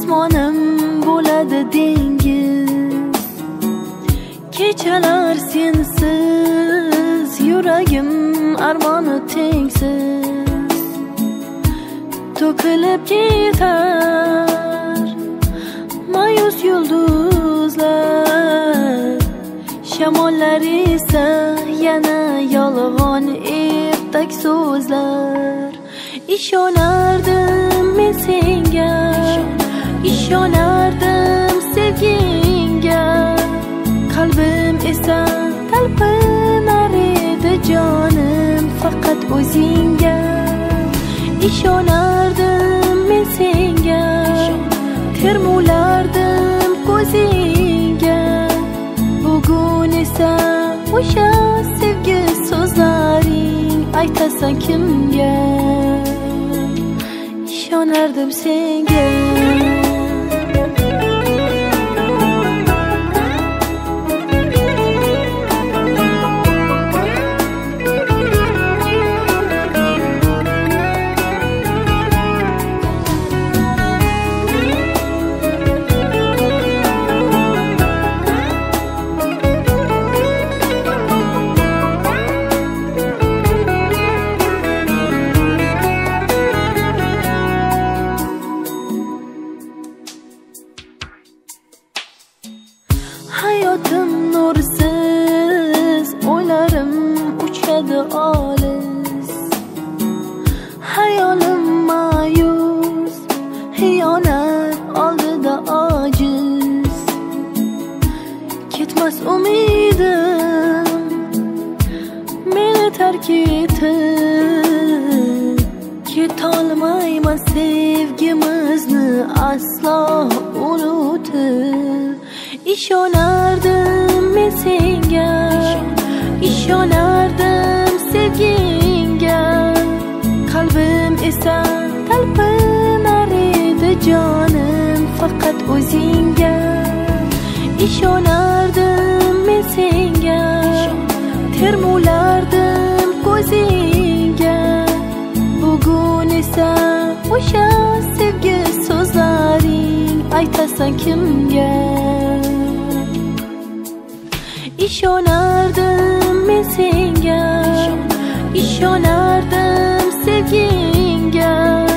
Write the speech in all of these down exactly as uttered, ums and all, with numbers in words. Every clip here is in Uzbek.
osmonim bo'ladi dengiz. Kechalar sensiz, yuragim armoni tengsiz. To'kilib ketar mayus yulduzlar, shamollar esa yana yolg'on ertak so'zlar. Ishonardim men senga, ishonardim sevgingga, qalbim esa talpinar edi jonim faqat o'zingga. Ishonardim men senga, termulardim ko'zingga, bugun esa o'sha sevgi so'zlaring aytasan kimga? Ishonardim senga. Hayotim nursiz, o'ylarim uchadi olis. Hayolim ma'yus, xiyonat oldida ojiz. Ketmas umidim meni tark etib, ketolmayman sevgimizni aslo unutib. İşonardım men senga, ishonardim sevgingga, qalbim esa talpinar edi jonim faqat o'zingga. Ishonardim men senga, termulardim ko'zingga, bugun esa o'sha sevgi so'zlaring aytasan kimga? İshonardim men senga, ishonardim sevgingga,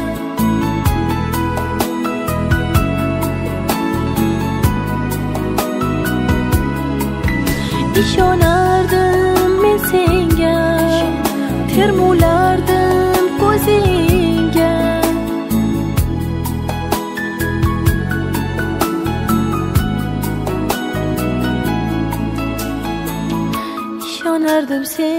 ishonardim men senga, termulardim ko'zingga, ishonardim senga.